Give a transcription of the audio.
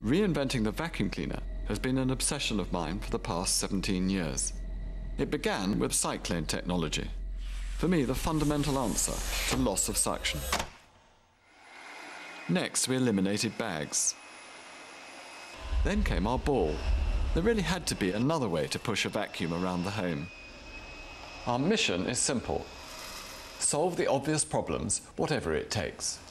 Reinventing the vacuum cleaner has been an obsession of mine for the past 17 years. It began with cyclone technology. For me, the fundamental answer to loss of suction. Next, we eliminated bags. Then came our ball. There really had to be another way to push a vacuum around the home. Our mission is simple. Solve the obvious problems, whatever it takes.